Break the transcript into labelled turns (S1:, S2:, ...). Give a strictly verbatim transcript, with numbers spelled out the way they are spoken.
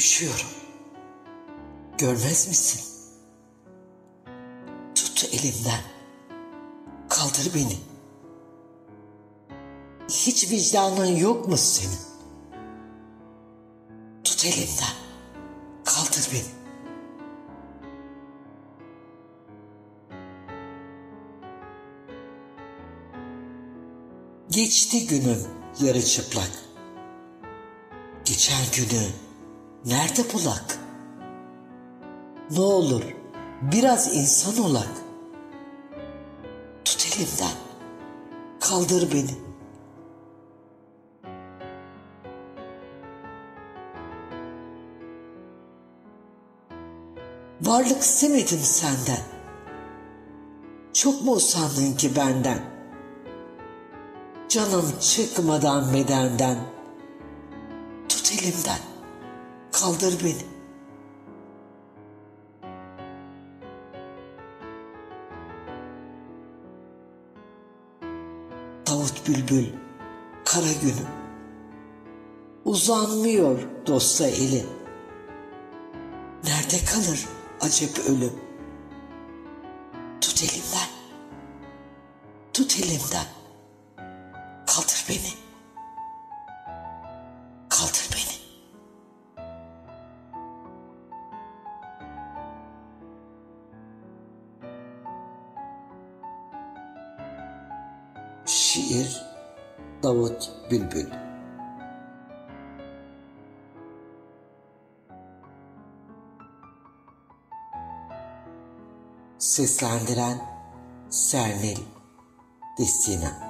S1: Üşüyorum. Görmez misin? Tut elimden. Kaldır beni. Hiç vicdanın yok mu senin? Tut elimden. Kaldır beni. Geçti günüm yarı çıplak. Geçen günü nerede bulak? Ne olur biraz insan olak. Tut elimden, kaldır beni. Varlık istemedim senden. Çok mu usandın ki benden? Canım çıkmadan bedenden. Tut elimden, kaldır beni. Davut Bülbül, kara günüm. Uzanmıyor dosta eli. Nerede kalır acep ölüm? Tut elimden, tut elimden. Kaldır beni, kaldır beni. Şiir Davut Bülbül. Seslendiren Sernil Destina.